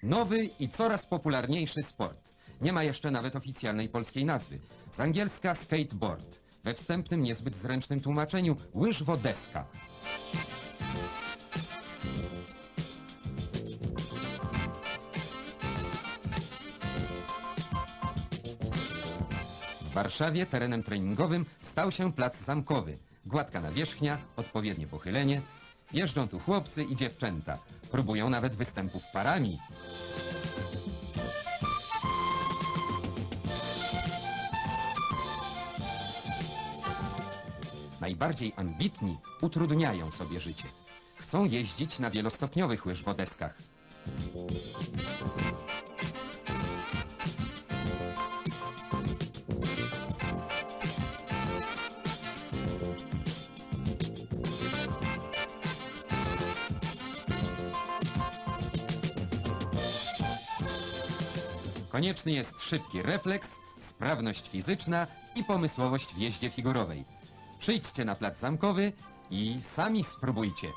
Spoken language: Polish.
Nowy i coraz popularniejszy sport. Nie ma jeszcze nawet oficjalnej polskiej nazwy. Z angielska skateboard. We wstępnym, niezbyt zręcznym tłumaczeniu łyżwodeska. W Warszawie terenem treningowym stał się plac zamkowy. Gładka nawierzchnia, odpowiednie pochylenie. Jeżdżą tu chłopcy i dziewczęta. Próbują nawet występów parami. Najbardziej ambitni utrudniają sobie życie. Chcą jeździć na wielostopniowych łyżwodeskach. Konieczny jest szybki refleks, sprawność fizyczna i pomysłowość w jeździe figurowej. Przyjdźcie na plac zamkowy i sami spróbujcie.